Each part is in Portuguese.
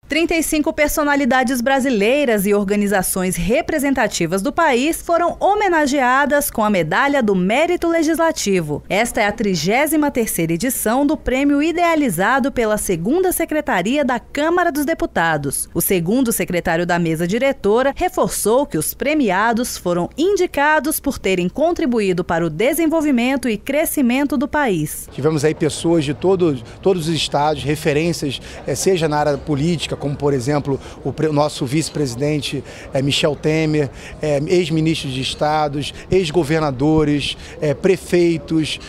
35 personalidades brasileiras e organizações representativas do país foram homenageadas com a Medalha do Mérito Legislativo. Esta é a 33ª edição do prêmio idealizado pela 2ª Secretaria da Câmara dos Deputados. O 2º secretário da mesa diretora reforçou que os premiados foram indicados por terem contribuído para o desenvolvimento e crescimento do país. Tivemos aí pessoas de todos os estados, referências, seja na área política, como por exemplo o nosso vice-presidente Michel Temer, ex-ministros de estados, ex-governadores, prefeitos,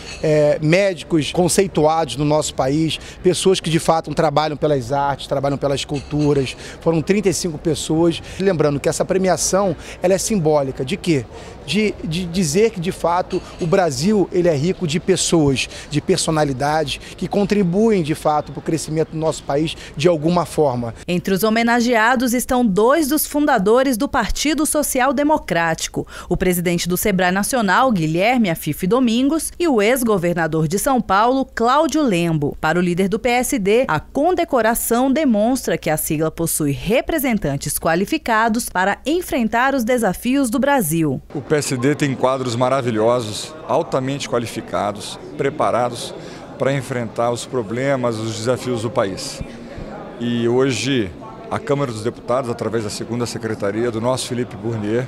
médicos conceituados no nosso país, pessoas que de fato trabalham pelas artes, trabalham pelas culturas. Foram 35 pessoas. Lembrando que essa premiação ela é simbólica de quê? De dizer que de fato o Brasil ele é rico de pessoas, de personalidades que contribuem de fato para o crescimento do nosso país de alguma forma. Entre os homenageados estão 2 dos fundadores do Partido Social Democrático, o presidente do Sebrae Nacional, Guilherme Afife Domingos, e o ex-governador de São Paulo, Cláudio Lembo. Para o líder do PSD, a condecoração demonstra que a sigla possui representantes qualificados para enfrentar os desafios do Brasil. O PSD tem quadros maravilhosos, altamente qualificados, preparados para enfrentar os problemas, os desafios do país. E hoje a Câmara dos Deputados, através da 2ª Secretaria do nosso Philippe Bournier,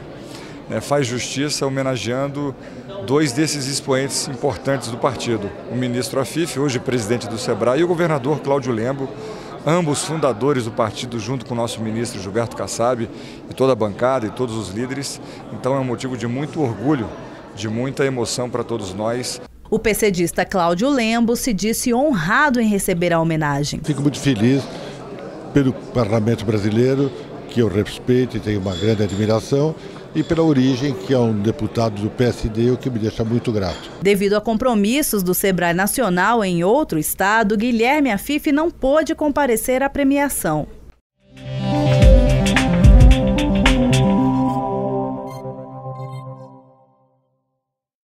faz justiça homenageando 2 desses expoentes importantes do partido. O ministro Afife, hoje presidente do Sebrae, e o governador Cláudio Lembo, ambos fundadores do partido, junto com o nosso ministro Gilberto Kassab e toda a bancada e todos os líderes. Então é um motivo de muito orgulho, de muita emoção para todos nós. O PCdista Cláudio Lembo se disse honrado em receber a homenagem. Fico muito feliz pelo parlamento brasileiro, que eu respeito e tenho uma grande admiração, e pela origem, que é um deputado do PSD, o que me deixa muito grato. Devido a compromissos do Sebrae Nacional em outro estado, Guilherme Afife não pôde comparecer à premiação.